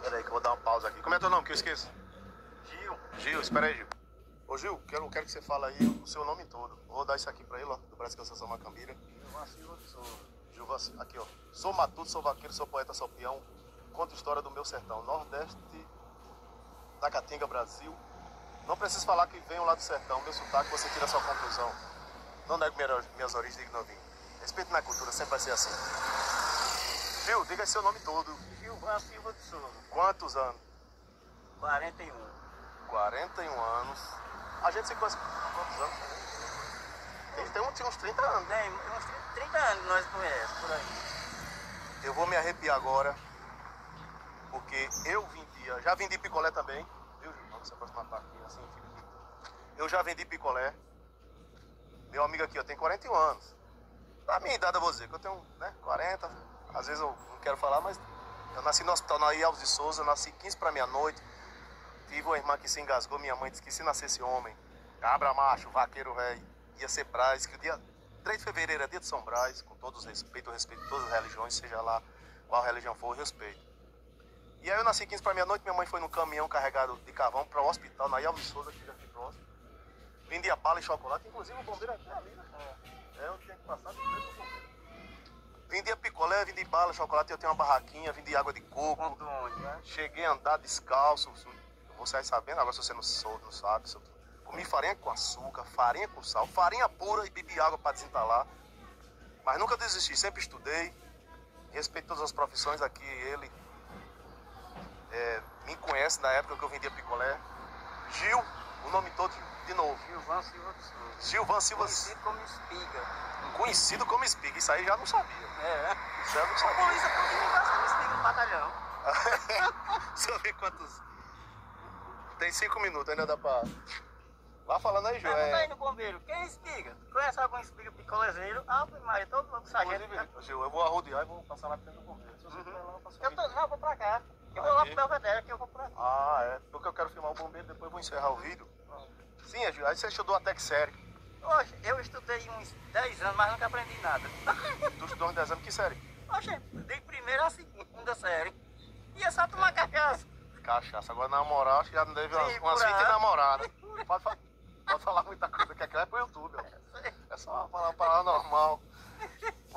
Espera aí que eu vou dar uma pausa aqui. Como é teu nome que eu esqueço? Gil. Gil, espera aí, Gil. Ô Gil, quero que você fale aí o seu nome todo. Vou dar isso aqui pra ele, ó, do Brasil Canção Macambira. Gilvan Silva de Souza. Gilvan, aqui ó. Sou matuto, sou vaqueiro, sou poeta, sou peão. Conto história do meu sertão. Nordeste da Caatinga, Brasil. Não preciso falar que venho lá do sertão. Meu sotaque, você tira a sua conclusão. Não nego minhas origens, digo não vim. Respeito minha cultura, sempre vai ser assim. Gil, diga aí seu nome todo. Gilvan Silva de Souza. Quantos anos? 41. 41 anos. A gente se conhece há quantos anos? Tem uns 30 anos. Tem uns 30 anos que nós conhecemos, por aí. Eu vou me arrepiar agora, porque eu vendia, já vendi picolé também, viu, Gil? Vamos se aproximar para aqui, assim, fica. Eu já vendi picolé. Meu amigo aqui, eu tenho 41 anos. Da minha idade eu vou dizer, que eu tenho, né, 40, às vezes eu não quero falar, mas eu nasci no hospital Naí Alves de Souza, nasci 15 para meia-noite. Tive uma irmã que se engasgou, minha mãe disse que se nascesse homem, cabra macho, vaqueiro velho, ia ser Brás, que o dia 3 de fevereiro é dia de São Brás, com todos os respeitos, eu respeito todas as religiões, seja lá qual religião for, eu respeito. E aí eu nasci 15 para meia-noite, minha mãe foi no caminhão carregado de carvão para o hospital Naí Alves de Souza, que já aqui próximo. Vendia bala e chocolate, inclusive o bombeiro aqui ali, né? Eu tinha que passar de frente do bombeiro. Vendia picolé, vendia bala, chocolate, eu tenho uma barraquinha, vendia água de coco. Ponto onde, né? Cheguei a andar descalço, você aí sabendo, agora se você não sabe, comi farinha com açúcar, farinha com sal, farinha pura e bebi água para desentalar. Mas nunca desisti, sempre estudei, respeito todas as profissões aqui, ele me conhece na época que eu vendia picolé. Gil, o nome todo, de novo. Gilvan Silva de Souza. Gilvan Silva. Conhecido como Espiga. Conhecido como Espiga, isso aí já não sabia. Isso eu não A sabia. polícia todo mundo gosta como Espiga no batalhão. Deixa eu ver quantos. Tem 5 minutos, ainda dá pra. Vá falando aí, Gil. Pergunta aí no bombeiro, quem é Espiga? Conhece algum Espiga picolezeiro? Ah, Maria, todo mundo sargento. Inclusive, Gil, eu vou arrodear e vou passar lá perto do bombeiro. Se você quiser lá, eu passo Não, eu vou pra cá. Eu vou lá pro Belvedere, que eu vou pra cá. Ah, é. Porque eu quero filmar o bombeiro, depois eu vou encerrar o vídeo. Sim, Gil, aí você estudou até que série? Hoje, eu estudei uns 10 anos, mas nunca aprendi nada. Tu estudou uns 10 anos, que série? Oxe, dei primeira a segunda série. E é só tomar cachaça. Cachaça. Agora na moral, acho que já não deve Sim, umas por 20 aí. namoradas. Pode falar muita coisa que aquilo é pro YouTube, ó. É só falar uma palavra normal.